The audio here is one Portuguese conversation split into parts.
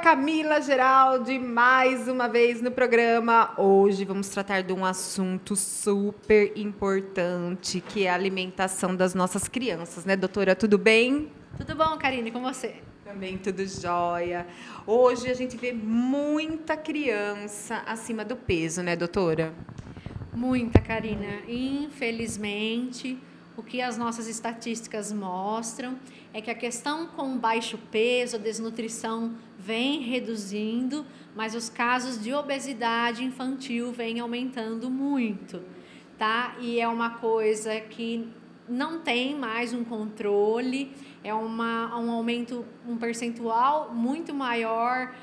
Camila Geraldi, mais uma vez no programa. Hoje vamos tratar de um assunto super importante, que é a alimentação das nossas crianças, né, doutora? Tudo bem? Tudo bom, Karine, com você? Também tudo jóia. Hoje a gente vê muita criança acima do peso, né, doutora? Muita, Karina. Infelizmente, o que as nossas estatísticas mostram é que a questão com baixo peso, a desnutrição vem reduzindo, mas os casos de obesidade infantil vêm aumentando muito, tá? E é uma coisa que não tem mais um controle, é um aumento, um percentual muito maior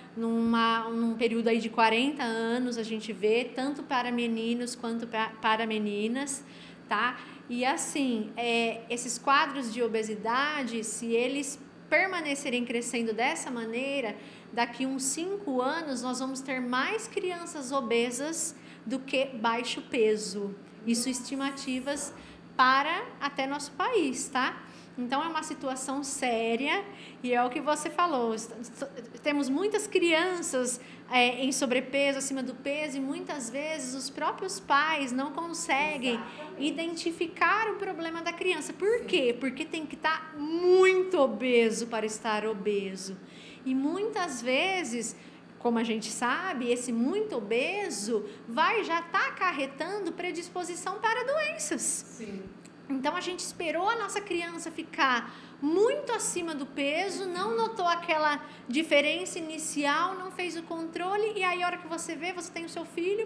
num período aí de 40 anos, a gente vê, tanto para meninos quanto para meninas, tá? E assim, esses quadros de obesidade, se eles permanecerem crescendo dessa maneira, daqui uns 5 anos nós vamos ter mais crianças obesas do que baixo peso. Isso estimativas para até nosso país, tá? Então é uma situação séria e é o que você falou, temos muitas crianças em sobrepeso, acima do peso, e muitas vezes os próprios pais não conseguem identificar o problema da criança. Por quê? Porque tem que estar muito obeso para estar obeso. E muitas vezes, como a gente sabe, esse muito obeso já estar acarretando predisposição para doenças. Sim. Então, a gente esperou a nossa criança ficar muito acima do peso, não notou aquela diferença inicial, não fez o controle, e aí a hora que você vê, você tem o seu filho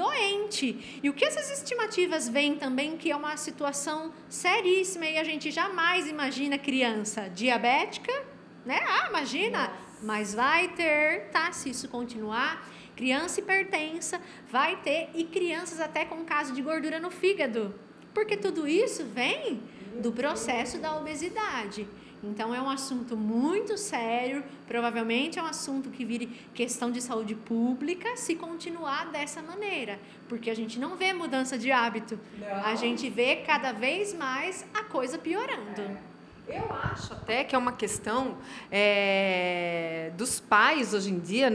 doente. E o que essas estimativas veem também, que é uma situação seríssima, e a gente jamais imagina criança diabética, né? Ah, imagina, Nossa. mas vai ter, tá? Se isso continuar, criança hipertensa, vai ter, e crianças até com caso de gordura no fígado. Porque tudo isso vem do processo da obesidade. Então, é um assunto muito sério, provavelmente é um assunto que vire questão de saúde pública se continuar dessa maneira. Porque a gente não vê mudança de hábito, a gente vê cada vez mais a coisa piorando. Eu acho até que é uma questão dos pais, hoje em dia,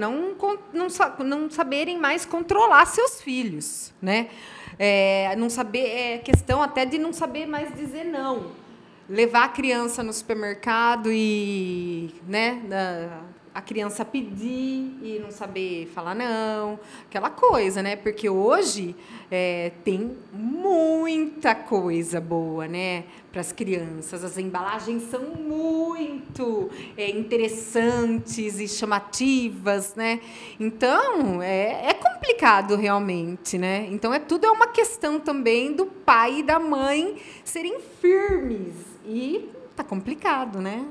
não saberem mais controlar seus filhos, né? Não saber, questão até de não saber mais dizer não. Levar a criança no supermercado e, né, a criança pedir e não saber falar não, aquela coisa, né? Porque hoje tem muita coisa boa, né, para as crianças. As embalagens são muito interessantes e chamativas, né? Então, é complicado realmente, né? Então, tudo é uma questão também do pai e da mãe serem firmes. E tá complicado, né?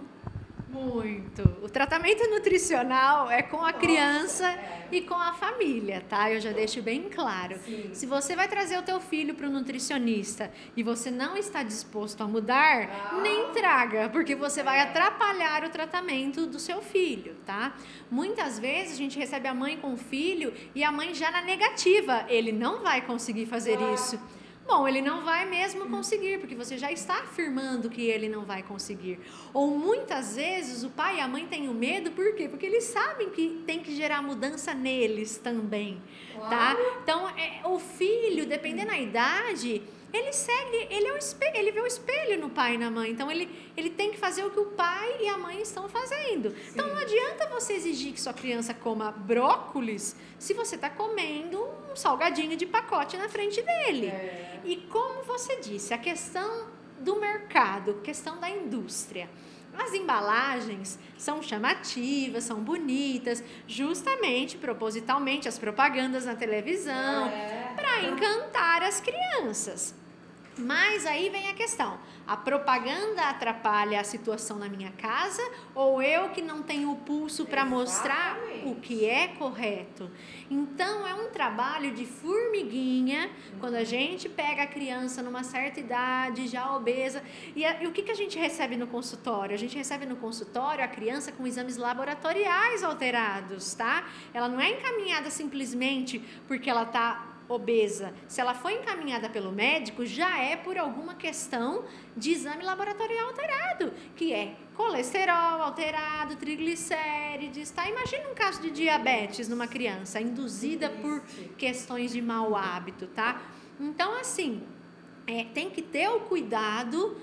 Muito. O tratamento nutricional é com a criança e com a família, tá? Eu já deixo bem claro. Sim. Se você vai trazer o teu filho para o nutricionista e você não está disposto a mudar, nem traga, porque você vai atrapalhar o tratamento do seu filho, tá? Muitas vezes a gente recebe a mãe com o filho e a mãe já na negativa. Ele não vai conseguir fazer isso. Bom, ele não vai mesmo conseguir, porque você já está afirmando que ele não vai conseguir. Ou muitas vezes o pai e a mãe têm o medo, por quê? Porque eles sabem que tem que gerar mudança neles também, tá? Então, o filho, dependendo da idade, ele segue, ele vê o espelho no pai e na mãe. Então, ele tem que fazer o que o pai e a mãe estão fazendo. Sim. Então, não adianta você exigir que sua criança coma brócolis se você está comendo um salgadinho de pacote na frente dele. E como você disse, a questão do mercado, questão da indústria. As embalagens são chamativas, são bonitas, justamente, propositalmente, as propagandas na televisão, para encantar as crianças. Mas aí vem a questão, a propaganda atrapalha a situação na minha casa ou eu que não tenho o pulso para mostrar o que é correto? Então, é um trabalho de formiguinha, quando a gente pega a criança numa certa idade, já obesa, e o que a gente recebe no consultório? A gente recebe no consultório a criança com exames laboratoriais alterados, tá? Ela não é encaminhada simplesmente porque ela está obesa. Se ela foi encaminhada pelo médico, já é por alguma questão de exame laboratorial alterado, que é colesterol alterado, triglicérides, tá? Imagina um caso de diabetes numa criança induzida por questões de mau hábito, tá? Então, assim, tem que ter o cuidado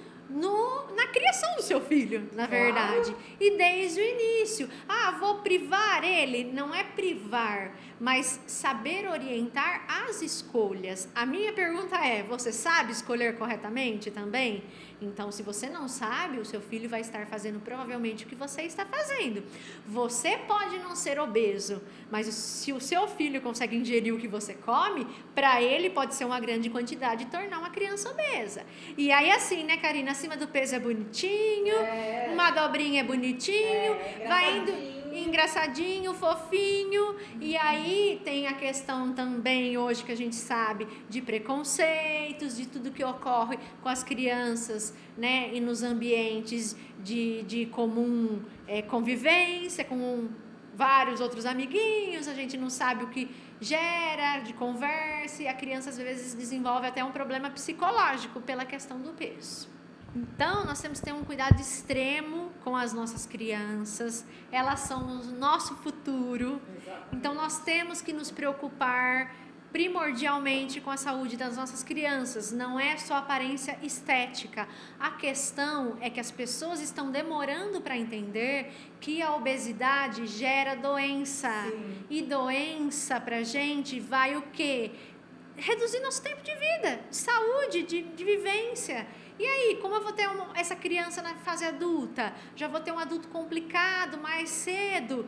na criação do seu filho, na verdade. E desde o início. Vou privar ele? Não é privar, mas saber orientar as escolhas. A minha pergunta é, você sabe escolher corretamente também? Então, se você não sabe, o seu filho vai estar fazendo provavelmente o que você está fazendo. Você pode não ser obeso, mas se o seu filho consegue ingerir o que você come, para ele pode ser uma grande quantidade e tornar uma criança obesa. E aí assim, né, Karina? Acima do peso é bonitinho, uma dobrinha é bonitinho, vai indo engraçadinho, fofinho, e aí tem a questão também hoje que a gente sabe de preconceitos, de tudo que ocorre com as crianças, né, e nos ambientes de comum convivência, com vários outros amiguinhos, a gente não sabe o que gera de conversa, e a criança às vezes desenvolve até um problema psicológico pela questão do peso. Então, nós temos que ter um cuidado extremo com as nossas crianças, elas são o nosso futuro, então nós temos que nos preocupar primordialmente com a saúde das nossas crianças, não é só aparência estética. A questão é que as pessoas estão demorando para entender que a obesidade gera doença. Sim. E doença pra gente vai o quê? Reduzir nosso tempo de vida, de saúde, de vivência. E aí, como eu vou ter essa criança na fase adulta? Já vou ter um adulto complicado mais cedo,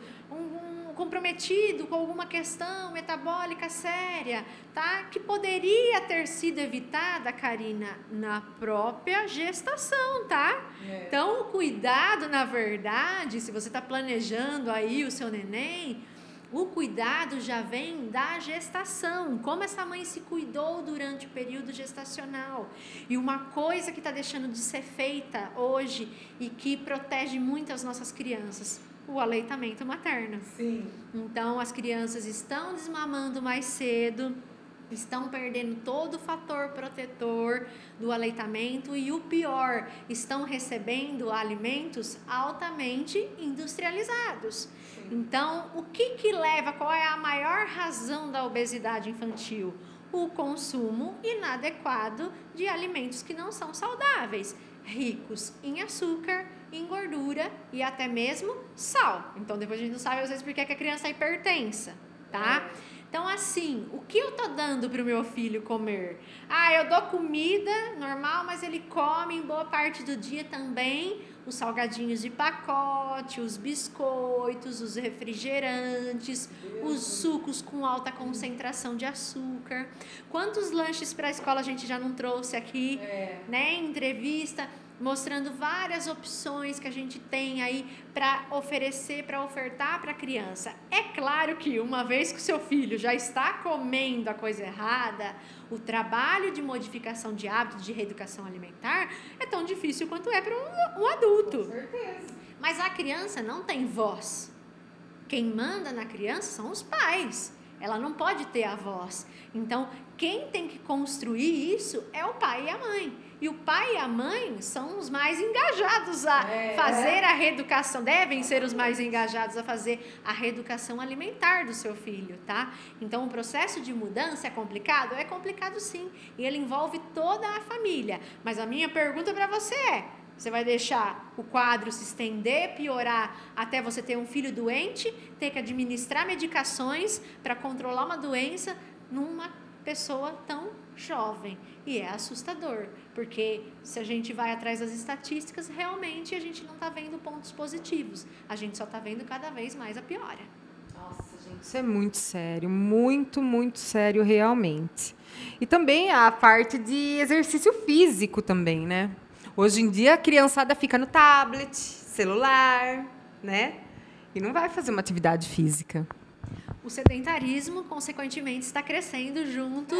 comprometido com alguma questão metabólica séria, tá? Que poderia ter sido evitada, Karina, na própria gestação, tá? Então, o cuidado, na verdade, se você está planejando aí o seu neném, o cuidado já vem da gestação, como essa mãe se cuidou durante o período gestacional. E uma coisa que está deixando de ser feita hoje e que protege muito as nossas crianças, o aleitamento materno. Sim. Então, as crianças estão desmamando mais cedo, estão perdendo todo o fator protetor do aleitamento e o pior, estão recebendo alimentos altamente industrializados. Sim. Então, o que leva, qual é a maior razão da obesidade infantil? O consumo inadequado de alimentos que não são saudáveis, ricos em açúcar, em gordura e até mesmo sal. Então, depois a gente não sabe às vezes por que a criança é hipertensa, tá? Então, assim, o que eu tô dando pro meu filho comer? Eu dou comida normal, mas ele come em boa parte do dia também os salgadinhos de pacote, os biscoitos, os refrigerantes, os sucos com alta concentração de açúcar. Quantos lanches para a escola a gente já não trouxe aqui, né, em entrevista, mostrando várias opções que a gente tem aí para oferecer, para ofertar para a criança. É claro que uma vez que o seu filho já está comendo a coisa errada, o trabalho de modificação de hábitos, de reeducação alimentar, é tão difícil quanto é para um adulto. Com certeza. Mas a criança não tem voz. Quem manda na criança são os pais. Ela não pode ter a voz. Então, quem tem que construir isso é o pai e a mãe. E o pai e a mãe são os mais engajados a fazer a reeducação, devem ser os mais engajados a fazer a reeducação alimentar do seu filho, tá? Então, o processo de mudança é complicado? É complicado sim, e ele envolve toda a família. Mas a minha pergunta para você é, você vai deixar o quadro se estender, piorar, até você ter um filho doente, ter que administrar medicações para controlar uma doença numa pessoa tão jovem? E é assustador, porque se a gente vai atrás das estatísticas, realmente a gente não está vendo pontos positivos, a gente só está vendo cada vez mais a piora. Nossa, gente, isso é muito sério, muito, muito sério realmente. E também a parte de exercício físico também, né? Hoje em dia a criançada fica no tablet, celular, né? E não vai fazer uma atividade física. O sedentarismo, consequentemente, está crescendo junto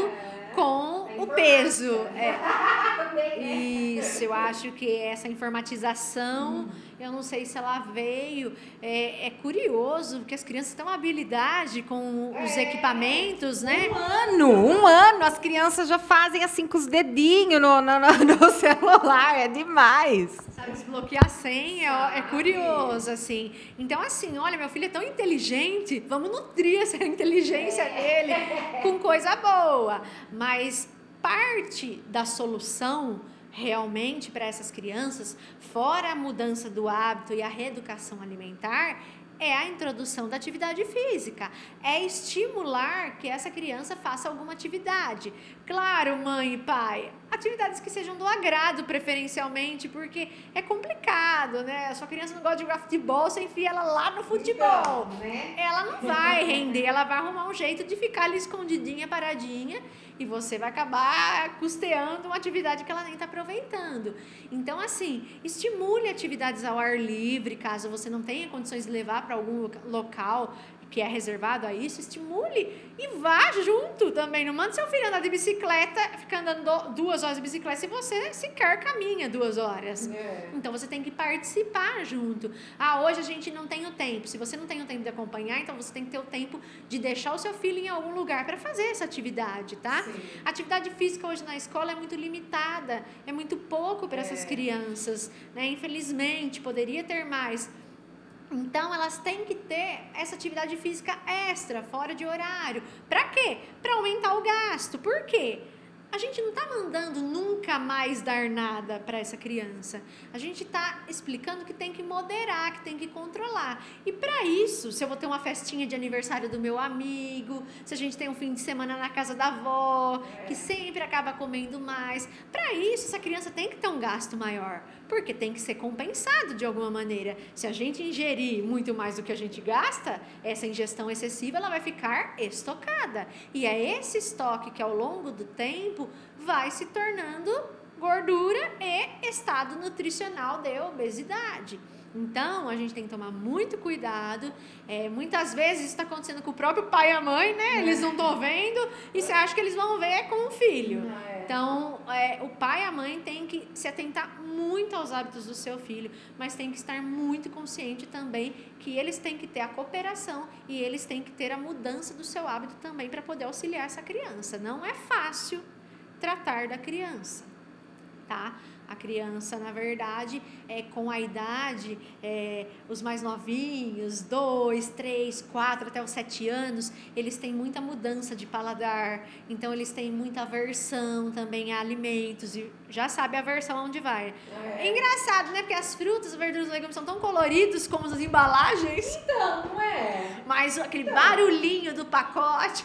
com o peso. Isso, eu acho que essa informatização, eu não sei se ela veio, é curioso, porque as crianças têm uma habilidade com os equipamentos, né? Um ano, as crianças já fazem assim com os dedinhos no celular, é demais. Sabe desbloquear a senha, é curioso, assim. Então, assim, olha, meu filho é tão inteligente, vamos nutrir essa inteligência dele com coisa boa. Mas parte da solução realmente para essas crianças, fora a mudança do hábito e a reeducação alimentar, é a introdução da atividade física, é estimular que essa criança faça alguma atividade. Claro, mãe e pai, atividades que sejam do agrado preferencialmente, porque é complicado, né? A sua criança não gosta de jogar futebol, você enfia ela lá no futebol. Então, né? Ela não vai render, ela vai arrumar um jeito de ficar ali escondidinha, paradinha, e você vai acabar custeando uma atividade que ela nem está aproveitando. Então, assim, estimule atividades ao ar livre, caso você não tenha condições de levar para algum local que é reservado a isso, estimule e vá junto também. Não manda seu filho andar de bicicleta, ficar andando 2 horas de bicicleta se você sequer caminha 2 horas. Então, você tem que participar junto. Hoje a gente não tem o tempo. Se você não tem o tempo de acompanhar, então você tem que ter o tempo de deixar o seu filho em algum lugar para fazer essa atividade, tá? Sim. A atividade física hoje na escola é muito limitada, é muito pouco para essas crianças, né? Infelizmente, poderia ter mais. Então, elas têm que ter essa atividade física extra, fora de horário. Para quê? Para aumentar o gasto. Por quê? A gente não está mandando nunca mais dar nada para essa criança. A gente está explicando que tem que moderar, que tem que controlar. E para isso, se eu vou ter uma festinha de aniversário do meu amigo, se a gente tem um fim de semana na casa da avó, que sempre acaba comendo mais, para isso essa criança tem que ter um gasto maior, porque tem que ser compensado de alguma maneira. Se a gente ingerir muito mais do que a gente gasta, essa ingestão excessiva ela vai ficar estocada. E é esse estoque que ao longo do tempo vai se tornando gordura e estado nutricional de obesidade. Então, a gente tem que tomar muito cuidado. Muitas vezes isso está acontecendo com o próprio pai e a mãe, né? Eles não estão vendo e você acha que eles vão ver com o filho. Então, o pai e a mãe têm que se atentar muito aos hábitos do seu filho, mas tem que estar muito consciente também que eles têm que ter a cooperação e eles têm que ter a mudança do seu hábito também para poder auxiliar essa criança. Não é fácil tratar da criança, tá? A criança, na verdade, com a idade, os mais novinhos, 2, 3, 4, até os 7 anos, eles têm muita mudança de paladar, então eles têm muita aversão também a alimentos, e já sabe a aversão onde vai. É engraçado, né? Porque as frutas, verduras e legumes são tão coloridos como as embalagens. Então, não é? Mas aquele barulhinho do pacote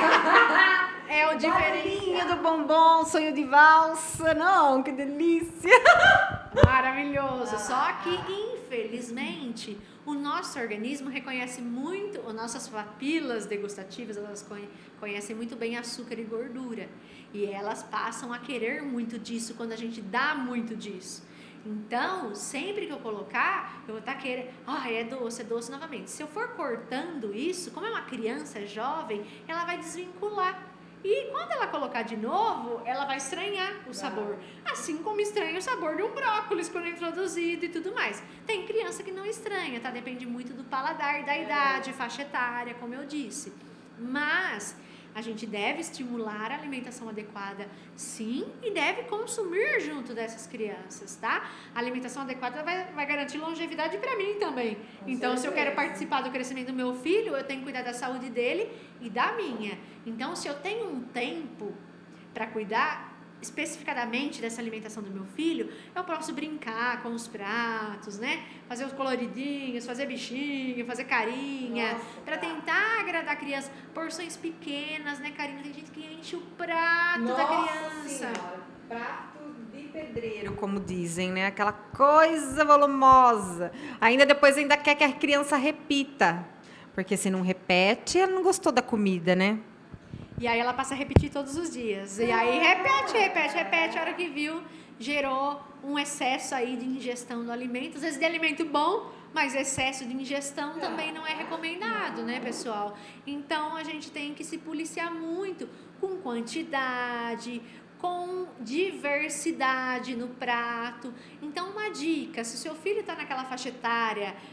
é o diferencial. Do bombom, sonho de valsa, não, que delícia. Maravilhoso. Só que, infelizmente, o nosso organismo reconhece muito, as nossas papilas degustativas, elas conhecem muito bem açúcar e gordura. E elas passam a querer muito disso quando a gente dá muito disso. Então, sempre que eu colocar, eu vou estar querendo, é doce novamente. Se eu for cortando isso, como é uma criança jovem, ela vai desvincular. E quando ela colocar de novo, ela vai estranhar o sabor. Assim como estranha o sabor de um brócolis quando é introduzido e tudo mais. Tem criança que não estranha, tá? Depende muito do paladar, da idade, faixa etária, como eu disse. Mas a gente deve estimular a alimentação adequada, sim, e deve consumir junto dessas crianças, tá? A alimentação adequada vai garantir longevidade para mim também. Então, se eu quero participar do crescimento do meu filho, eu tenho que cuidar da saúde dele e da minha. Então, se eu tenho um tempo para cuidar especificadamente dessa alimentação do meu filho, eu posso brincar com os pratos, né? Fazer os coloridinhos, fazer bichinho, fazer carinha, para tentar agradar a criança. Porções pequenas, né, carinho? Tem gente que enche o prato da criança. Senhora, prato de pedreiro, como dizem, né? Aquela coisa volumosa. Ainda quer que a criança repita, porque se não repete, ela não gostou da comida, né? E aí ela passa a repetir todos os dias. E aí repete. A hora que viu, gerou um excesso aí de ingestão do alimento. Às vezes de alimento bom, mas excesso de ingestão também não é recomendado, né, pessoal? Então, a gente tem que se policiar muito com quantidade, com diversidade no prato. Então, uma dica, se o seu filho está naquela faixa etária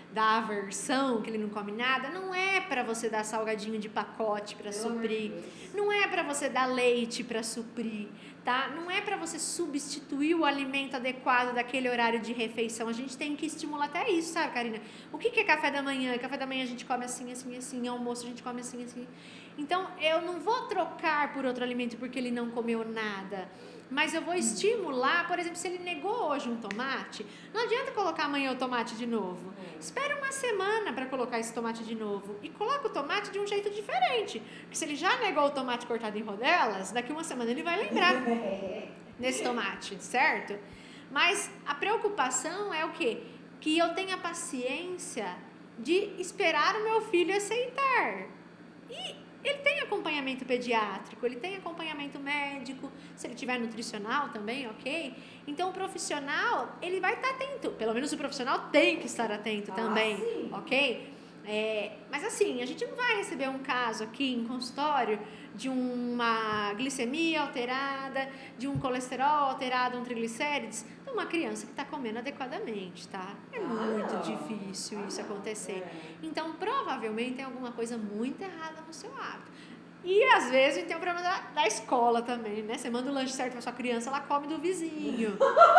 da aversão, que ele não come nada, não é para você dar salgadinho de pacote para suprir, não é para você dar leite para suprir, tá? Não é para você substituir o alimento adequado daquele horário de refeição. A gente tem que estimular até isso, sabe, Karina? O que é café da manhã? Café da manhã a gente come assim, assim, assim, almoço a gente come assim, assim. Então, eu não vou trocar por outro alimento porque ele não comeu nada. Mas eu vou estimular, por exemplo, se ele negou hoje um tomate, não adianta colocar amanhã o tomate de novo. Espera uma semana para colocar esse tomate de novo e coloca o tomate de um jeito diferente. Porque se ele já negou o tomate cortado em rodelas, daqui uma semana ele vai lembrar desse tomate, certo? Mas a preocupação é o quê? Que eu tenha paciência de esperar o meu filho aceitar. E ele tem acompanhamento pediátrico, ele tem acompanhamento médico, se ele tiver nutricional também, ok? Então, o profissional, ele vai estar atento, pelo menos o profissional tem que estar atento também, sim. ok? Mas assim, a gente não vai receber um caso aqui em consultório de uma glicemia alterada, de um colesterol alterado, um triglicérides, de uma criança que está comendo adequadamente, tá? É muito difícil isso acontecer. Então, provavelmente tem alguma coisa muito errada no seu hábito. E às vezes tem o problema da escola também, né? Você manda o lanche certo para sua criança, ela come do vizinho,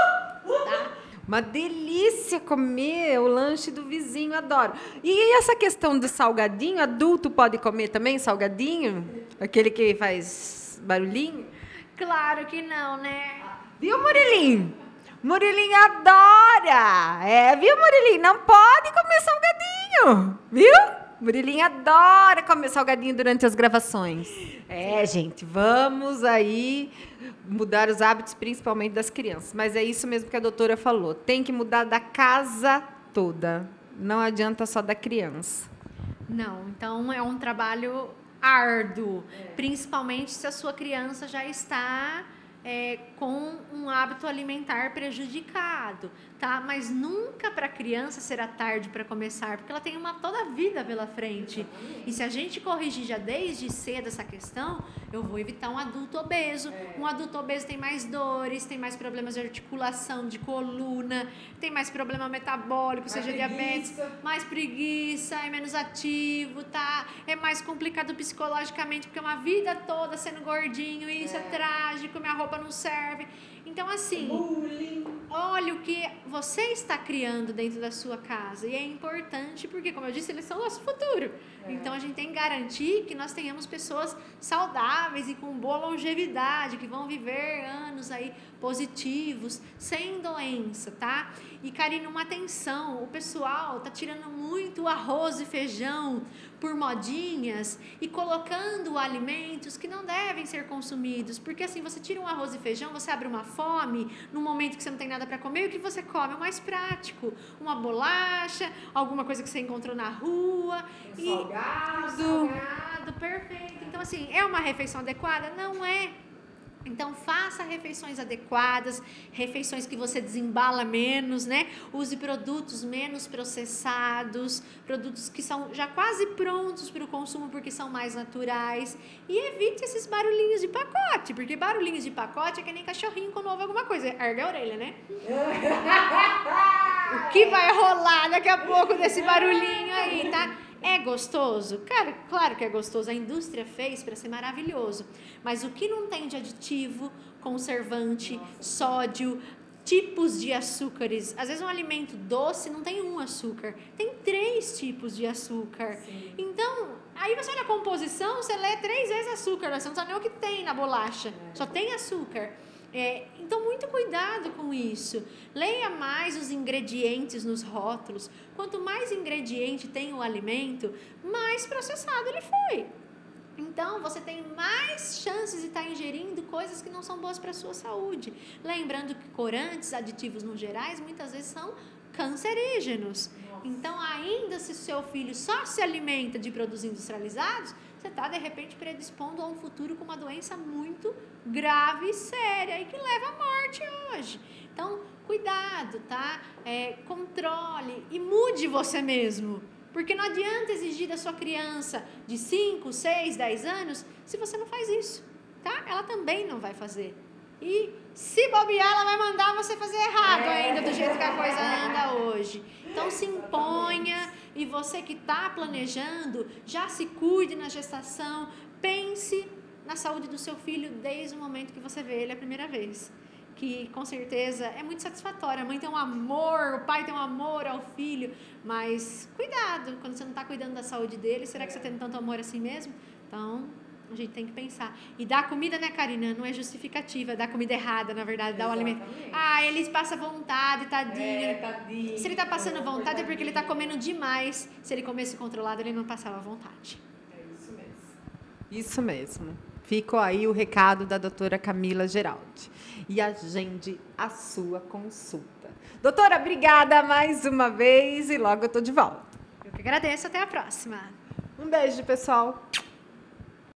tá? Uma delícia comer o lanche do vizinho, adoro. E essa questão do salgadinho, adulto pode comer também salgadinho? Aquele que faz barulhinho? Claro que não, né? Viu, Murilinho? Murilinho adora! Viu, Murilinho? Não pode comer salgadinho, viu? Murilinho adora comer salgadinho durante as gravações. Gente, vamos aí mudar os hábitos, principalmente das crianças. Mas é isso mesmo que a doutora falou. Tem que mudar da casa toda. Não adianta só da criança. Não, então é um trabalho árduo. Principalmente se a sua criança já está com um hábito alimentar prejudicado, tá? Mas nunca para a criança será tarde para começar, porque ela tem toda a vida pela frente. E se a gente corrigir já desde cedo essa questão, eu vou evitar um adulto obeso. Um adulto obeso tem mais dores, tem mais problemas de articulação, de coluna, tem mais problema metabólico, seja diabetes, mais preguiça, é menos ativo, tá? É mais complicado psicologicamente, porque é uma vida toda sendo gordinho, e isso é trágico, minha roupa não serve. Então, assim, olha o que você está criando dentro da sua casa. E é importante porque, como eu disse, eles são o nosso futuro. Então, a gente tem que garantir que nós tenhamos pessoas saudáveis e com boa longevidade, que vão viver anos aí positivos, sem doença, tá? E, Karina, uma atenção, o pessoal tá tirando muito arroz e feijão por modinhas e colocando alimentos que não devem ser consumidos, porque assim, você tira um arroz e feijão, você abre uma fome, num momento que você não tem nada para comer, o que você come é o mais prático, uma bolacha, alguma coisa que você encontrou na rua, salgado, perfeito. Então assim, é uma refeição adequada? Não é. Então, faça refeições adequadas, refeições que você desembala menos, né? Use produtos menos processados, produtos que são já quase prontos para o consumo porque são mais naturais. E evite esses barulhinhos de pacote, porque barulhinhos de pacote é que nem cachorrinho quando ouve alguma coisa. Ergue a orelha, né? O que vai rolar daqui a pouco desse barulhinho aí, tá? É gostoso? Cara, claro que é gostoso. A indústria fez para ser maravilhoso. Mas o que não tem de aditivo, conservante, sódio, tipos de açúcares. Às vezes um alimento doce não tem um açúcar, tem 3 tipos de açúcar. Sim. Então, aí você olha a composição, você lê 3 vezes açúcar, você não sabe nem o que tem na bolacha, só tem açúcar. Então, muito cuidado com isso. Leia mais os ingredientes nos rótulos. Quanto mais ingrediente tem o alimento, mais processado ele foi. Então, você tem mais chances de estar ingerindo coisas que não são boas para a sua saúde. Lembrando que corantes, aditivos no gerais, muitas vezes são cancerígenos. Então, ainda se o seu filho só se alimenta de produtos industrializados, você está, de repente, predispondo a um futuro com uma doença muito grave e séria e que leva à morte hoje. Então, cuidado, tá? Controle e mude você mesmo. Porque não adianta exigir da sua criança de 5, 6, 10 anos se você não faz isso, tá? Ela também não vai fazer. E se bobear, ela vai mandar você fazer errado ainda, do jeito que a coisa anda hoje. Então, se imponha, e você que está planejando, já se cuide na gestação, pense na saúde do seu filho desde o momento que você vê ele a primeira vez. Que, com certeza, é muito satisfatório. A mãe tem um amor, o pai tem um amor ao filho, mas cuidado, quando você não está cuidando da saúde dele, será que você tem tanto amor assim mesmo? Então, a gente tem que pensar. E dar comida, né, Karina? Não é justificativa. Dar comida errada, na verdade. Dar o alimento. Ah, ele passa vontade, tadinho. Tadinho. Se ele tá passando vontade é porque ele tá comendo demais. Se ele comesse controlado, ele não passava vontade. É isso mesmo. Isso mesmo. Ficou aí o recado da doutora Camila Geraldi. E agende a sua consulta. Doutora, obrigada mais uma vez e logo eu tô de volta. Eu que agradeço. Até a próxima. Um beijo, pessoal.